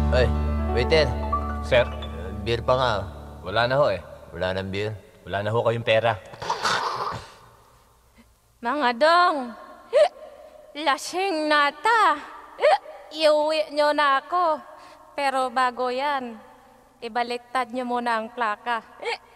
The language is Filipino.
Ay, waiter. Sir, Beer pa nga. wala na ho eh. Wala nang beer. Wala na ho kayong pera. Mga dong, lasing nata. Iuwi nyo na ako. Pero bago yan, ibaliktad nyo muna ang plaka.